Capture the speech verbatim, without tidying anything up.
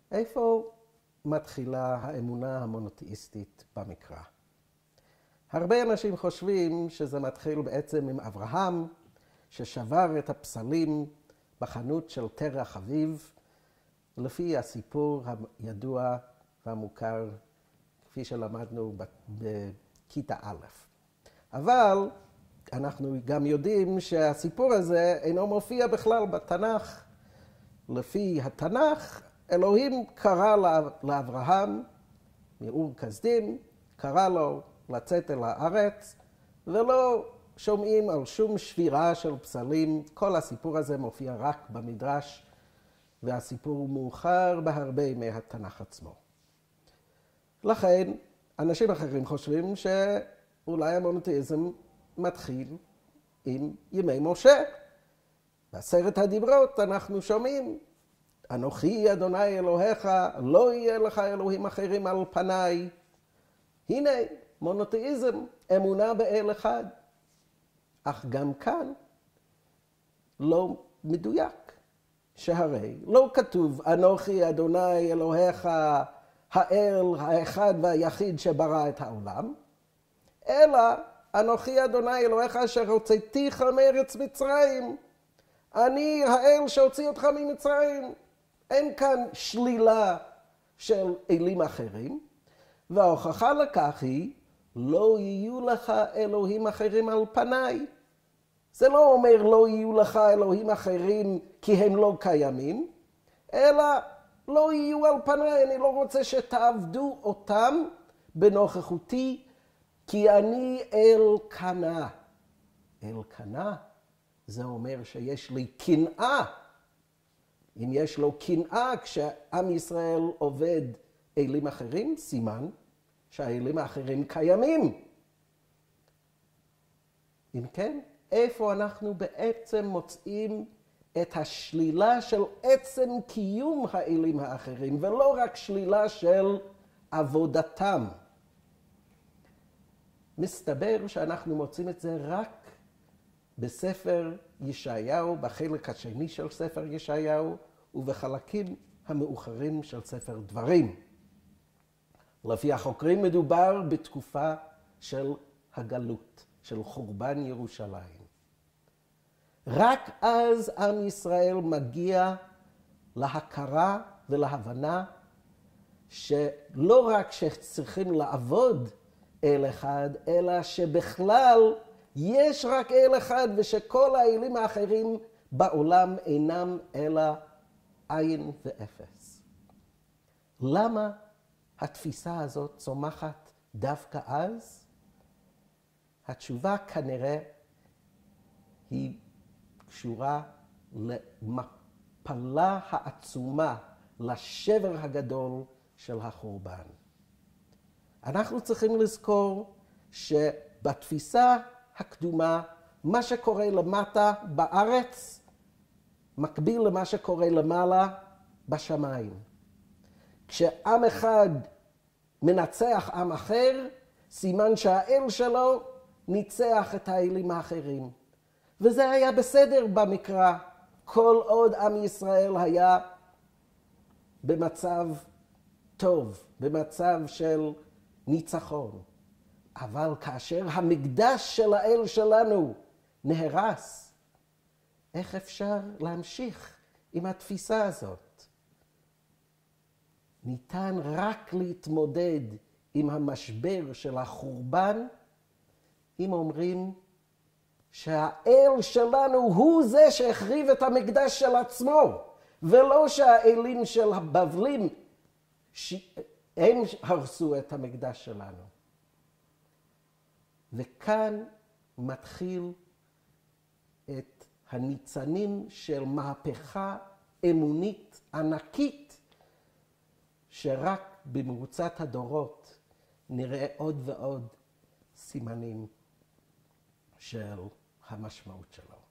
איפה מתחילה האמונה המונותאיסטית במקרא? הרבה אנשים חושבים שזה מתחיל בעצם עם אברהם, ששבר את הפסלים בחנות של תרח אביו, לפי הסיפור הידוע והמוכר, כפי שלמדנו בכיתה א'. אבל אנחנו גם יודעים שהסיפור הזה אינו מופיע בכלל בתנ"ך. לפי התנ"ך, אלוהים קרא לאברהם מאור כשדים, קרא לו לצאת אל הארץ, ולא שומעים על שום שבירה של פסלים. כל הסיפור הזה מופיע רק במדרש, והסיפור מאוחר בהרבה מהתנ"ך עצמו. לכן, אנשים אחרים חושבים שאולי המונותאיזם מתחיל עם ימי משה. בעשרת הדיברות אנחנו שומעים, אנוכי אדוני אלוהיך, לא יהיה לך אלוהים אחרים על פניי. הנה, מונותאיזם, אמונה באל אחד. אך גם כאן לא מדויק. שהרי לא כתוב, אנוכי אדוני אלוהיך, האל האחד והיחיד שברא את העולם, אלא אנוכי אדוני אלוהיך אשר הוצאתיך מארץ מצרים. אני האל שהוציא אותך ממצרים. אין כאן שלילה של אלים אחרים, וההוכחה לכך היא, לא יהיו לך אלוהים אחרים על פניי. זה לא אומר לא יהיו לך אלוהים אחרים כי הם לא קיימים, אלא לא יהיו על פניי. אני לא רוצה שתעבדו אותם בנוכחותי, כי אני אל קנה. אל קנה, זה אומר שיש לי קנאה. אם יש לו קנאה כשעם ישראל עובד אלים אחרים, סימן שהאלים האחרים קיימים. אם כן, איפה אנחנו בעצם מוצאים את השלילה של עצם קיום האלים האחרים, ולא רק שלילה של עבודתם? מסתבר שאנחנו מוצאים את זה רק בספר ישעיהו, בחלק השני של ספר ישעיהו, ובחלקים המאוחרים של ספר דברים. לפי החוקרים מדובר בתקופה של הגלות, של חורבן ירושלים. רק אז עם ישראל מגיע להכרה ולהבנה שלא רק שצריכים לעבוד אל אחד, אלא שבכלל יש רק אל אחד, ושכל האלים האחרים בעולם אינם אלא עין ואפס. למה התפיסה הזאת צומחת דווקא אז? התשובה כנראה היא קשורה למפלה העצומה, לשבר הגדול של החורבן. אנחנו צריכים לזכור שבתפיסה הקדומה, מה שקורה למטה בארץ, מקביל למה שקורה למעלה בשמיים. כשעם אחד מנצח עם אחר, סימן שהאל שלו ניצח את האלים האחרים. וזה היה בסדר במקרא, כל עוד עם ישראל היה במצב טוב, במצב של ניצחון. אבל כאשר המקדש של האל שלנו נהרס, איך אפשר להמשיך עם התפיסה הזאת? ניתן רק להתמודד עם המשבר של החורבן, אם אומרים שהאל שלנו הוא זה שהחריב את המקדש של עצמו, ולא שהאלים של הבבלים הם הרסו את המקדש שלנו. וכאן מתחיל את הניצנים של מהפכה אמונית ענקית, שרק במרוצת הדורות נראה עוד ועוד סימנים של המשמעות שלו.